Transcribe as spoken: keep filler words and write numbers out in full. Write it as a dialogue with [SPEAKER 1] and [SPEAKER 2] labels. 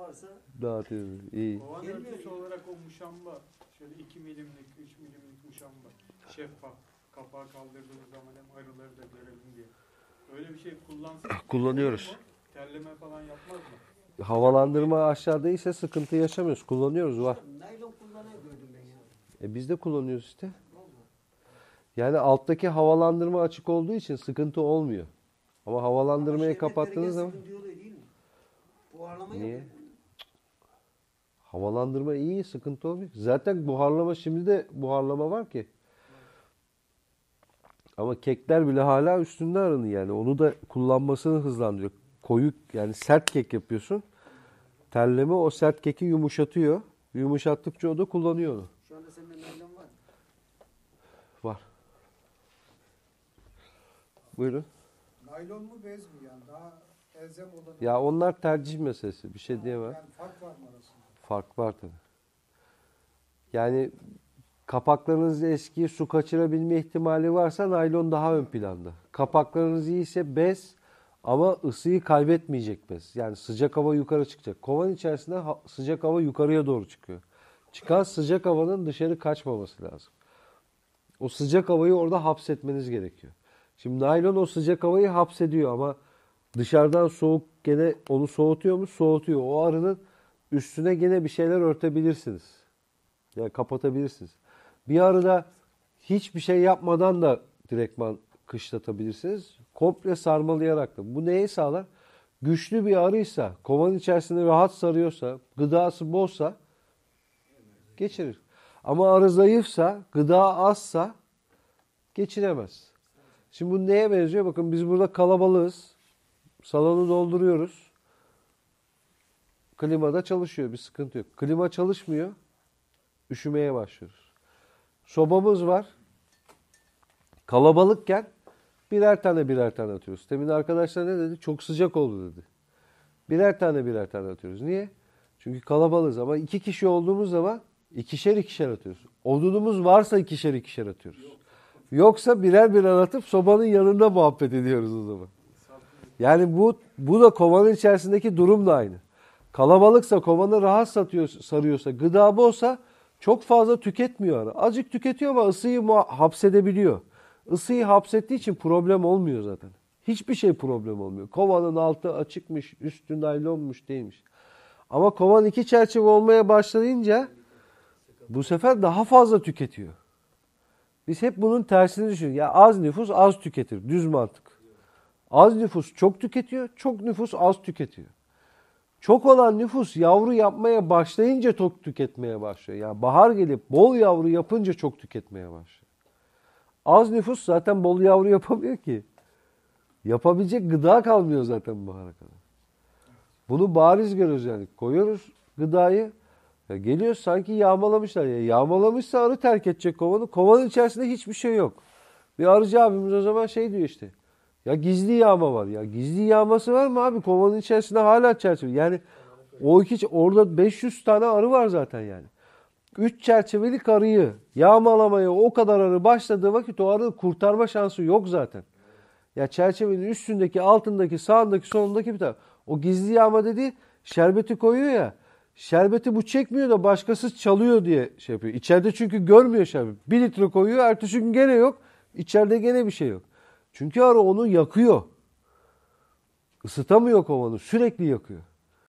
[SPEAKER 1] varsa
[SPEAKER 2] dağıtıyoruz. İyi.
[SPEAKER 3] Kovan
[SPEAKER 1] Gelmiyor
[SPEAKER 3] örtüsü
[SPEAKER 1] ya.
[SPEAKER 3] olarak o muşamba, şöyle iki milimlik, üç milimlik muşamba, şeffaf, kapağı kaldırdığımız zaman hem arıları da görelim diye. Öyle bir şey kullansak
[SPEAKER 2] Kullanıyoruz.
[SPEAKER 3] olur mu? Terleme falan yapmaz mı?
[SPEAKER 2] Havalandırma aşağıdaysa sıkıntı yaşamıyoruz. Kullanıyoruz, var.
[SPEAKER 1] naylon kullanan gördüm ben ya.
[SPEAKER 2] E biz de kullanıyoruz işte.
[SPEAKER 1] Vallahi.
[SPEAKER 2] Yani alttaki havalandırma açık olduğu için sıkıntı olmuyor. Ama
[SPEAKER 1] Ama
[SPEAKER 2] havalandırmayı
[SPEAKER 1] şerbet
[SPEAKER 2] kapattığınız
[SPEAKER 1] verirken
[SPEAKER 2] zaman
[SPEAKER 1] sıkıntı oluyor değil mi? Buharlama
[SPEAKER 2] Niye?
[SPEAKER 1] yapıyor.
[SPEAKER 2] havalandırma iyi, sıkıntı olmuyor. Zaten buharlama, şimdi de buharlama var ki. Ama kekler bile hala üstünde arını yani. Onu da kullanmasını hızlandırıyor. Koyu, yani sert kek yapıyorsun. Terleme o sert keki yumuşatıyor. Yumuşattıkça o da kullanıyor onu.
[SPEAKER 1] Şu anda sende naylon var mı?
[SPEAKER 2] Var. Buyurun.
[SPEAKER 4] Naylon mu bez mi yani? Daha elzem olan.
[SPEAKER 2] Ya onlar tercih meselesi. Bir şey diyemem.
[SPEAKER 4] Yani fark var mı arasında?
[SPEAKER 2] Fark var tabii. Yani kapaklarınız eski, su kaçırabilme ihtimali varsa naylon daha ön planda. Kapaklarınız iyiyse bez, ama ısıyı kaybetmeyecek bez. Yani sıcak hava yukarı çıkacak. Kovan içerisinde ha- sıcak hava yukarıya doğru çıkıyor. Çıkan sıcak havanın dışarı kaçmaması lazım. O sıcak havayı orada hapsetmeniz gerekiyor. Şimdi naylon o sıcak havayı hapsediyor ama dışarıdan soğuk gene onu soğutuyor mu? Soğutuyor. O arının üstüne gene bir şeyler örtebilirsiniz. Yani kapatabilirsiniz. Bir arıda hiçbir şey yapmadan da direktman kışlatabilirsiniz. Komple sarmalayarak da. Bu neyi sağlar? Güçlü bir arıysa, kovanın içerisinde rahat sarıyorsa, gıdası bolsa geçirir. Ama arı zayıfsa, gıda azsa geçiremez. Şimdi bu neye benziyor? Bakın biz burada kalabalığız. Salonu dolduruyoruz. Klimada çalışıyor. Bir sıkıntı yok. Klima çalışmıyor. Üşümeye başlıyoruz. Sobamız var. Kalabalıkken birer tane birer tane atıyoruz. Demin arkadaşlar ne dedi? Çok sıcak oldu dedi. Birer tane birer tane atıyoruz. Niye? Çünkü kalabalığız ama iki kişi olduğumuz zaman ikişer ikişer atıyoruz. Odunumuz varsa ikişer ikişer atıyoruz. Yoksa birer birer atıp sobanın yanında muhabbet ediyoruz o zaman. Yani bu bu da kovanın içerisindeki durum da aynı. Kalabalıksa, kovanı rahat satıyor, sarıyorsa, gıda bolsa çok fazla tüketmiyor arı. Azıcık tüketiyor ama ısıyı muha- hapsedebiliyor. Isıyı hapsettiği için problem olmuyor zaten. Hiçbir şey problem olmuyor. Kovanın altı açıkmış, üstü naylonmuş değilmiş. Ama kovan iki çerçeve olmaya başlayınca bu sefer daha fazla tüketiyor. Biz hep bunun tersini düşünüyoruz. Ya az nüfus az tüketir. Düz mantık. Az nüfus çok tüketiyor, çok nüfus az tüketiyor. Çok olan nüfus yavru yapmaya başlayınca çok tüketmeye başlıyor. Yani bahar gelip bol yavru yapınca çok tüketmeye başlıyor. Az nüfus zaten bol yavru yapamıyor ki. Yapabilecek gıda kalmıyor zaten bahara kadar. Bunu bariz görüyoruz yani. Koyuyoruz gıdayı. Ya geliyor sanki yağmalamışlar. Ya yağmalamışsa arı terk edecek kovanı. Kovanın içerisinde hiçbir şey yok. Bir arıcı abimiz o zaman şey diyor işte. Ya gizli yağma var ya. Gizli yağması var mı abi? Kovanın içerisinde hala çerçeve. Yani o iki, orada beş yüz tane arı var zaten yani. Üç çerçevelik arıyı yağmalamaya o kadar arı başladığı vakit o arı kurtarma şansı yok zaten. Ya çerçevenin üstündeki, altındaki, sağındaki, solundaki bir tane. O gizli yağma dediği şerbeti koyuyor ya. Şerbeti bu çekmiyor da başkası çalıyor diye şey yapıyor. İçeride çünkü görmüyor şerbeti. Bir litre koyuyor, ertesi gün gene yok. İçeride gene bir şey yok. Çünkü arı onu yakıyor. Isıtamıyor kovanı, sürekli yakıyor.